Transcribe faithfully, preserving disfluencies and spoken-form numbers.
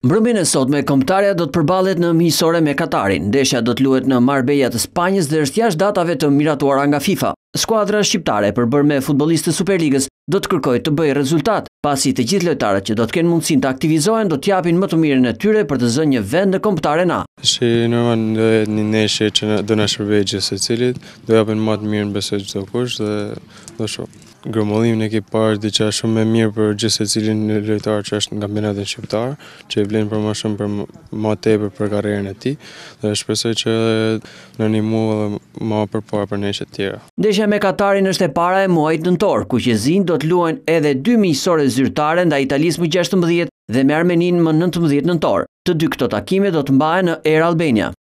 Mbrëmjen e sotme kombëtarja do të përballet në miqësore me Katarin. Ndeshja do të luhet në Marbella të Spanjës dhe është jashtë datave të miratuara nga FIFA. Skuadra shqiptare, përbërë me futbollistë të Superligës, do të kërkojë të bëjë rezultat, pasi të gjithë lojtarët që do të kenë mundësinë të aktivizohen do të japin më të mirën e tyre për të zënë një vend në kombëtaren A. Shi normal do jetë një ndeshje që do na shërbejë gjithë secilit, do japin më të mirën besoj çdo kush dhe do shoh. Gromollimin e ke parë diçka shumë më mirë për gjithë secilin lojtar që është në kampionatin shqiptar, që i vlen për më shumë për më tepër për karrierën e tij dhe shpresoj që në një muaj më përpara për ndeshje të tjera. Ndeshja me Katarin është e para e muajit nëntor, ku qezin do të luajnë edhe dy miqësore zyrtare ndaj Italisë më gjashtëmbëdhjetë dhe me Armeninë më nëntëmbëdhjetë nëntor. Të dy këto takime do të mbahen në Air Albania.